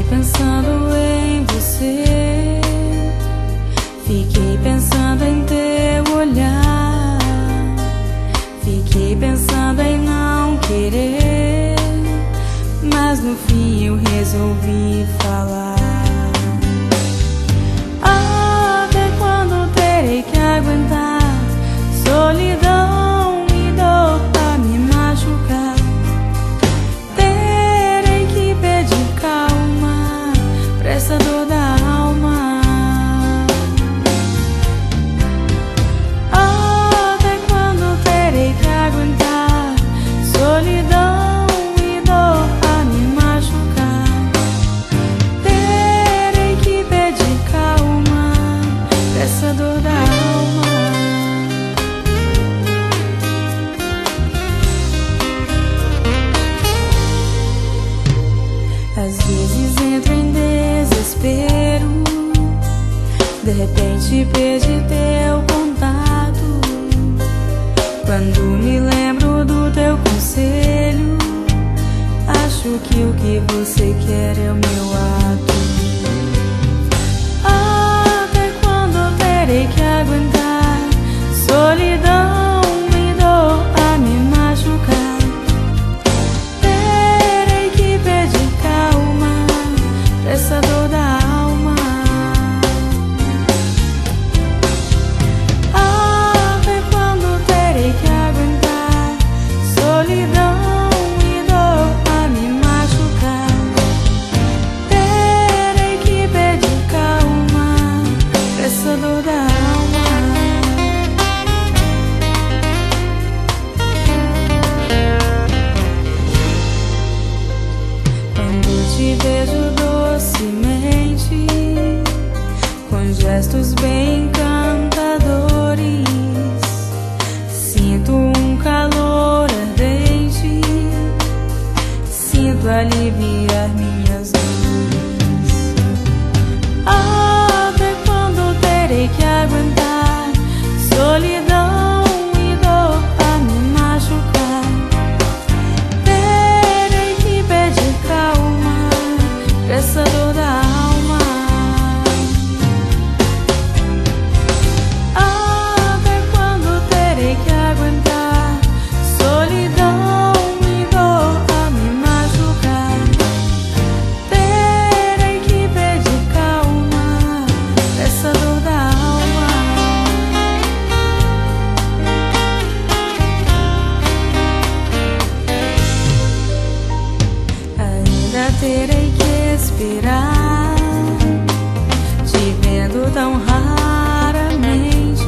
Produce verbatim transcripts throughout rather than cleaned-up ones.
pensando em você, fiquei pensando em teu olhar, fiquei pensando em não querer, mas no fim eu resolvi falar. Até quando terei que aguentar solidão e dor pra me machucar? Terei que pedir calma pra essa dor da alma. Até quando terei que aguentar solidão e dor pra me machucar? Terei que pedir calma pra essa dor da alma. Às vezes entro em desespero, de repente perdi teu contato. Quando me lembro do teu conselho, acho que o que você quer é o meu ato. Até quando terei que aguentar solidão e dor a me machucar? Terei que pedir calma pra essa dor da alma. Até quando terei que aguentar solidão e dor a me machucar? Terei que pedir calma pra essa dor da alma. Quando te vejo docemente, com gestos bem encantadores, sinto um calor ardente, sinto aliviar minhas dores. Até quando terei que aguentar solidão e dor a me machucar? Terei que pedir calma pra essa dor da alma. Até quando terei que aguentar solidão e dor a me machucar? Terei que pedir calma pra essa dor da alma. Ainda terei que esperar, te vendo tão raramente.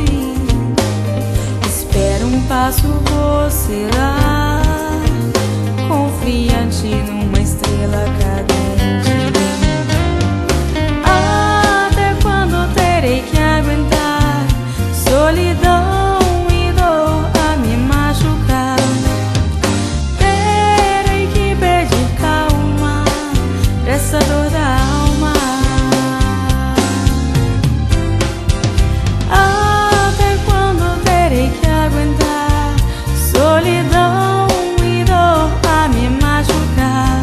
Espero um passo você lá, confiante numa estrela cadente. Até quando terei que aguentar solidão e dor a me machucar? Terei que pedir calma pra essa dor da alma. Até quando terei que aguentar solidão e dor a me machucar?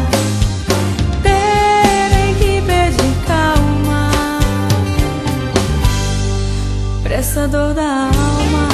Terei que pedir calma pra essa dor da alma.